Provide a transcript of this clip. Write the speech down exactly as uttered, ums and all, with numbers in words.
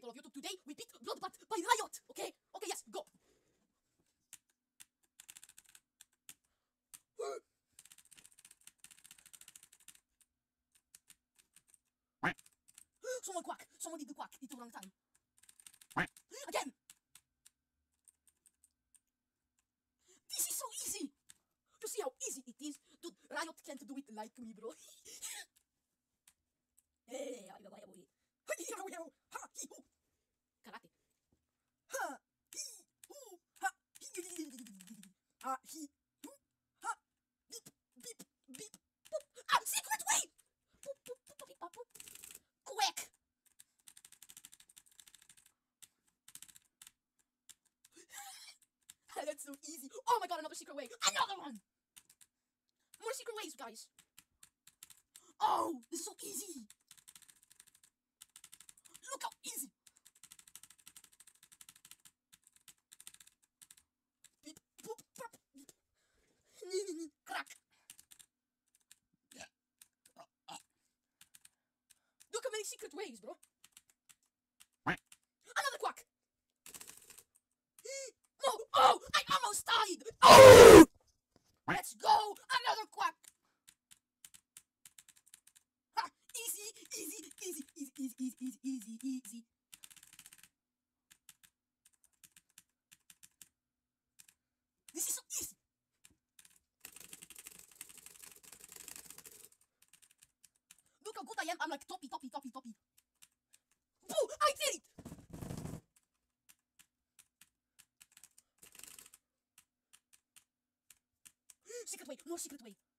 people of YouTube. Today we beat Bloodbath by Riot. Okay? Okay, yes, go. Someone quack. Someone did the quack. It took a long time. Again. This is so easy. You see how easy it is? Dude, Riot can't do it like me, bro. Hey, I got away. Karate. Ha, he, hoo, ha, he, ha, he, hoo, ha, beep, beep, beep, boop. Ah, secret way! Boop, boop, boop, boop, boop, boop. Quick! That's so easy. Oh my god, another secret way. Another one! More secret ways, guys. Oh, this is so easy. Look how easy. Beep, boop, pop. Crack. Look how many secret ways, bro. Another quack. No. Oh, I almost died. Oh! Let's go. Another quack. Ha, easy, easy, easy, easy, easy, easy, easy, easy, easy. This is so easy. Look how good I am. I'm like toppy, toppy, toppy, toppy. Boo! I did it! Secret way, more secret way.